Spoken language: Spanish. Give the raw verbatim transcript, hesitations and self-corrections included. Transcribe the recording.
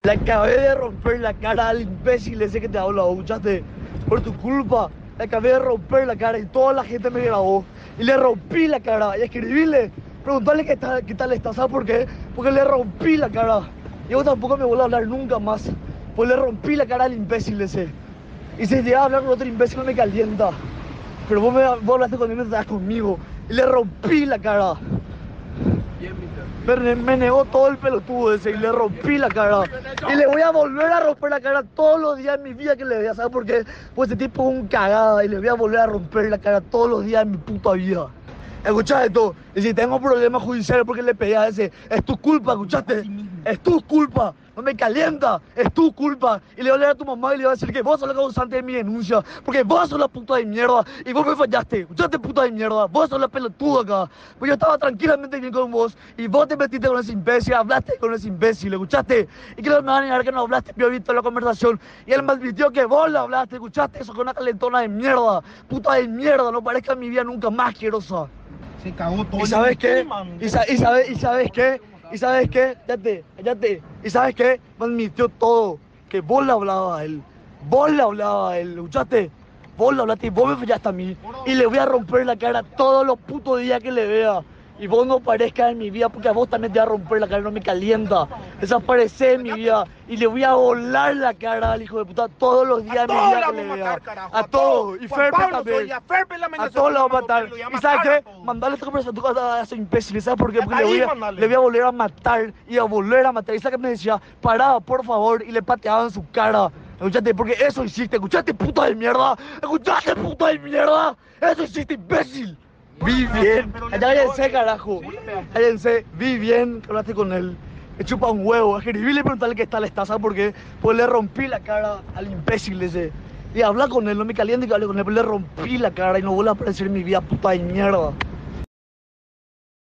Le acabé de romper la cara al imbécil ese que te habla, escuchaste. Por tu culpa, le acabé de romper la cara y toda la gente me grabó. Y le rompí la cara. Y escribíle, preguntarle qué tal, qué tal está. ¿Sabes por qué? Porque le rompí la cara. Y vos tampoco me vuelvo a hablar nunca más. Pues le rompí la cara al imbécil ese. Y si llega a hablar con otro imbécil me calienta. Pero vos, me, vos hablaste conmigo y te das conmigo. Y le rompí la cara. Me, me negó todo el pelotudo ese y le rompí la cara. Y le voy a volver a romper la cara todos los días de mi vida que le vea. ¿Sabes por qué? Pues ese tipo es un cagada y le voy a volver a romper la cara todos los días de mi puta vida. Escucha esto, y si tengo problemas judiciales porque le pegué a ese, es tu culpa, ¿escuchaste? Es tu culpa, no me calienta, es tu culpa. Y le voy a hablar a tu mamá y le voy a decir que vos sos la causante de mi denuncia, porque vos sos la puta de mierda y vos me fallaste, ¿escuchaste, puta de mierda? Vos sos la pelotuda acá, pues yo estaba tranquilamente bien con vos y vos te metiste con ese imbécil, hablaste con ese imbécil, ¿escuchaste? Y que no me van a negar que no hablaste, yo he visto la conversación y él me admitió que vos la hablaste, ¿escuchaste? Eso con una calentona de mierda, puta de mierda, no parezca en mi vida nunca más asquerosa. Se cagó todo. ¿Y sabes qué? ¿Y, sa y, sabes, ¿Y sabes qué? ¿Y sabes qué? Cállate, cállate. ¿Y sabes qué? Me admitió todo. Que vos le hablabas a él. Vos le hablabas a él. ¿Escuchaste? Vos le hablaste y vos me fallaste a mí. Y le voy a romper la cara todos los putos días que le vea. Y vos no aparezcas en mi vida porque a vos también te va a romper la cara, no me calienta. Desaparece en mi vida y le voy a volar la cara al hijo de puta todos los días de mi vida que le vea. A todos. Y Ferpe también. A todos le voy a matar. ¿Y sabes qué? Mandarle esta conversación a ese imbécil. ¿Sabes por qué? Porque le voy, a, le voy a volver a matar y a volver a matar. Y sabes que me decía, pará, por favor, y le pateaba en su cara. Escuchaste, porque eso hiciste. Escuchaste, puta de mierda. Escuchaste, puta de mierda. Eso hiciste, imbécil. Vi bien, cállense, carajo. Cállense, vi bien, hablaste con él. Me chupa un huevo. Escribíle y preguntarle qué tal está, ¿sabes por qué? Pues le rompí la cara al imbécil ese. Y habla con él, no me caliente que hable con él, pero le rompí la cara y no vuelve a aparecer en mi vida, puta de mierda.